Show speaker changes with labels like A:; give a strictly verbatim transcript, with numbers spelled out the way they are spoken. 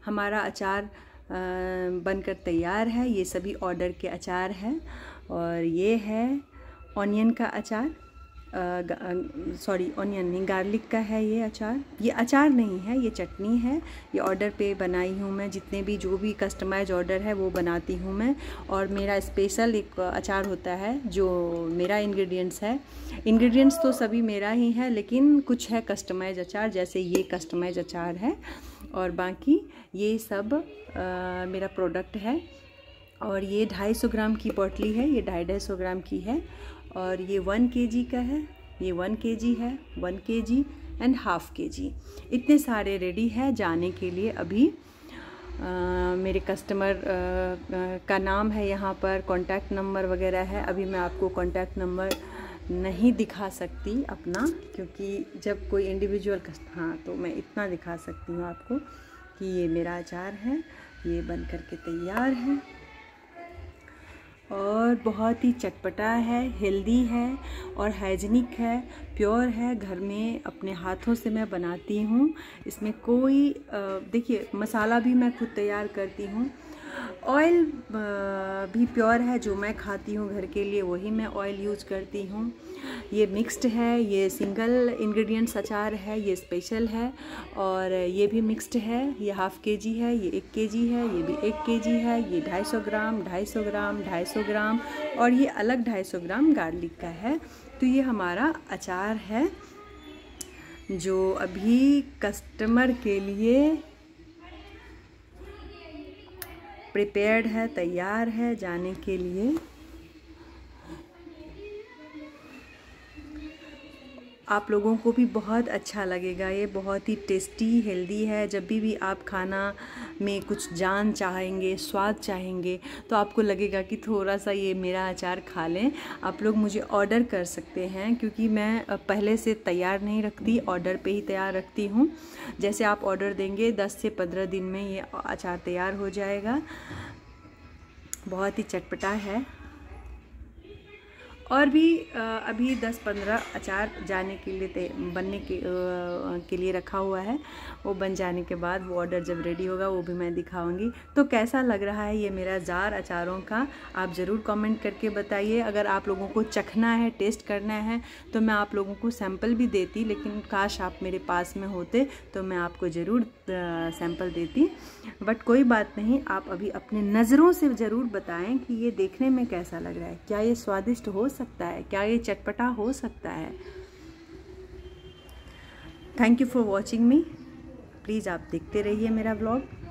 A: हमारा अचार बनकर तैयार है। ये सभी ऑर्डर के अचार हैं और ये है ऑनियन का अचार, सॉरी ऑनियन नहीं, गार्लिक का है ये अचार। ये अचार नहीं है, ये चटनी है। ये ऑर्डर पे बनाई हूँ मैं। जितने भी जो भी कस्टमाइज ऑर्डर है वो बनाती हूँ मैं। और मेरा स्पेशल एक अचार होता है जो मेरा इंग्रेडिएंट्स है। इंग्रेडिएंट्स तो सभी मेरा ही है, लेकिन कुछ है कस्टमाइज अचार, जैसे ये कस्टमाइज अचार है और बाकी ये सब आ, मेरा प्रोडक्ट है। और ये ढाई सौ ग्राम की बोतली है, ये ढाई ढाई सौ ग्राम की है। और ये वन केजी का है, ये वन केजी है, one KG and half KG. इतने सारे रेडी है जाने के लिए। अभी आ, मेरे कस्टमर आ, का नाम है यहाँ पर, कॉन्टैक्ट नंबर वगैरह है। अभी मैं आपको कॉन्टैक्ट नंबर नहीं दिखा सकती अपना, क्योंकि जब कोई इंडिविजुअल कस्ट हाँ तो मैं इतना दिखा सकती हूँ आपको कि ये मेरा अचार है, ये बन कर के तैयार है और बहुत ही चटपटा है, हेल्दी है और हाइजीनिक है, प्योर है। घर में अपने हाथों से मैं बनाती हूँ। इसमें कोई देखिए मसाला भी मैं खुद तैयार करती हूँ। ऑयल भी प्योर है, जो मैं खाती हूँ घर के लिए वही मैं ऑयल यूज करती हूँ। ये मिक्स्ड है, ये सिंगल इंग्रेडिएंट्स अचार है, ये स्पेशल है। और ये भी मिक्स्ड है, ये हाफ़ के जी है, ये एक के जी है, ये भी एक के जी है। ये ढाई सौ ग्राम, ढाई सौ ग्राम, ढाई सौ ग्राम और ये अलग ढाई सौ ग्राम गार्लिक का है। तो ये हमारा अचार है जो अभी कस्टमर के लिए प्रिपेयर्ड है, तैयार है जाने के लिए। आप लोगों को भी बहुत अच्छा लगेगा। ये बहुत ही टेस्टी, हेल्दी है। जब भी भी आप खाना में कुछ जान चाहेंगे, स्वाद चाहेंगे, तो आपको लगेगा कि थोड़ा सा ये मेरा अचार खा लें। आप लोग मुझे ऑर्डर कर सकते हैं, क्योंकि मैं पहले से तैयार नहीं रखती, ऑर्डर पे ही तैयार रखती हूँ। जैसे आप ऑर्डर देंगे दस से पंद्रह दिन में ये अचार तैयार हो जाएगा। बहुत ही चटपटा है। और भी अभी दस पंद्रह अचार जाने के लिए बनने के के लिए रखा हुआ है। वो बन जाने के बाद वो ऑर्डर जब रेडी होगा वो भी मैं दिखाऊंगी। तो कैसा लग रहा है ये मेरा जार अचारों का, आप ज़रूर कमेंट करके बताइए। अगर आप लोगों को चखना है, टेस्ट करना है, तो मैं आप लोगों को सैंपल भी देती, लेकिन काश आप मेरे पास में होते तो मैं आपको ज़रूर सैंपल देती। बट कोई बात नहीं, आप अभी अपने नज़रों से ज़रूर बताएं कि ये देखने में कैसा लग रहा है, क्या ये स्वादिष्ट हो सकता है, क्या ये चटपटा हो सकता है। Thank you for watching me. Please आप देखते रहिए मेरा व्लॉग।